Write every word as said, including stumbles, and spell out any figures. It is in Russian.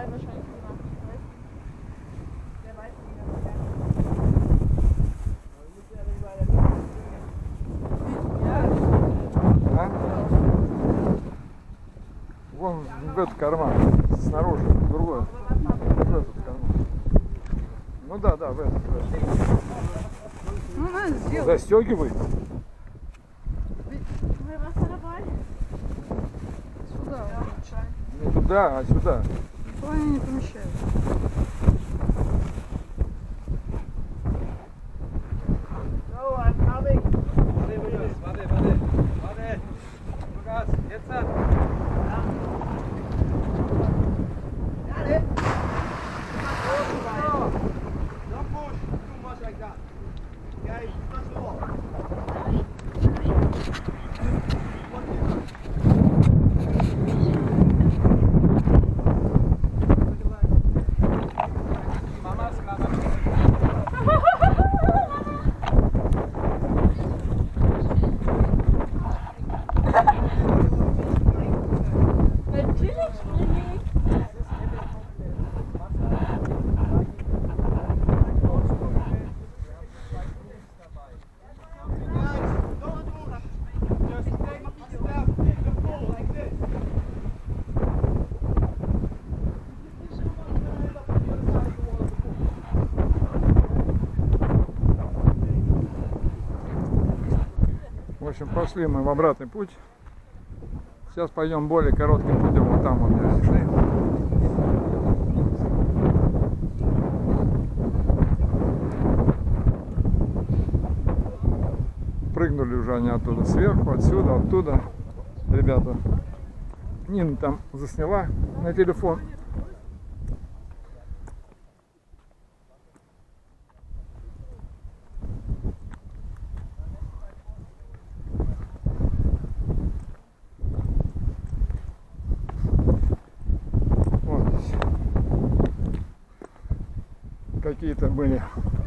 Fall wahrscheinlich gemacht. Wer weiß, wie das ist. А? Вон в этот карман, снаружи, в другой. В этот карман. Ну да, да, в этот. В этот. Ну, надо сделать. Застегивай. Сюда. Не туда, а сюда. То они не помещают. Warte, warte, warte. Lukas, jetzt dann. Don't push too much like that. Okay, first of all. Mama's mama. Natürlich springe ich. В общем, пошли мы в обратный путь. Сейчас пойдем более коротким путем. Вот там вот где шли. Прыгнули уже они оттуда сверху, отсюда, оттуда. Ребята. Нина там засняла на телефон. Какие-то были